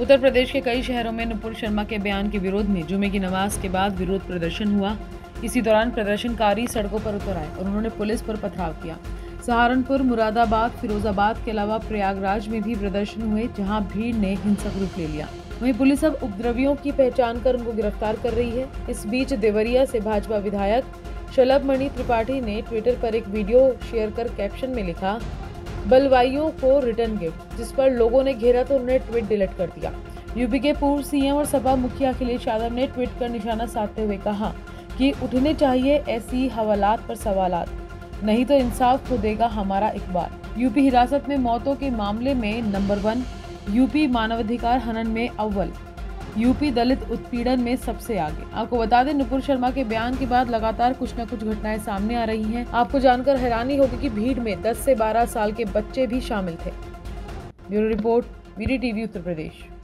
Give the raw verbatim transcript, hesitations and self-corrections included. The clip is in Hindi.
उत्तर प्रदेश के कई शहरों में नुपुर शर्मा के बयान के विरोध में जुमे की नमाज के बाद विरोध प्रदर्शन हुआ। इसी दौरान प्रदर्शनकारी सड़कों पर उतर आए और उन्होंने पुलिस पर पथराव किया। सहारनपुर, मुरादाबाद, फिरोजाबाद के अलावा प्रयागराज में भी प्रदर्शन हुए, जहां भीड़ ने हिंसक रूप ले लिया। वहीं पुलिस अब उपद्रवियों की पहचान कर उनको गिरफ्तार कर रही है। इस बीच देवरिया से भाजपा विधायक शलभमणि त्रिपाठी ने ट्विटर पर एक वीडियो शेयर कर कैप्शन में लिखा, बलवाइयों को रिटर्न गिफ्ट, जिस पर लोगों ने घेरा तो उन्होंने ट्वीट डिलीट कर दिया। यूपी के पूर्व सीएम और सपा मुखिया अखिलेश यादव ने ट्वीट कर निशाना साधते हुए कहा कि उठने चाहिए ऐसी हवालात पर सवालात, नहीं तो इंसाफ खो देगा हमारा इकबाल। यूपी हिरासत में मौतों के मामले में नंबर वन, यूपी मानवाधिकार हनन में अव्वल, यूपी दलित उत्पीड़न में सबसे आगे। आपको बता दें, नुपुर शर्मा के बयान के बाद लगातार कुछ न कुछ घटनाएं सामने आ रही हैं। आपको जानकर हैरानी होगी कि भीड़ में दस से बारह साल के बच्चे भी शामिल थे। Bureau report, VD TV Uttar प्रदेश।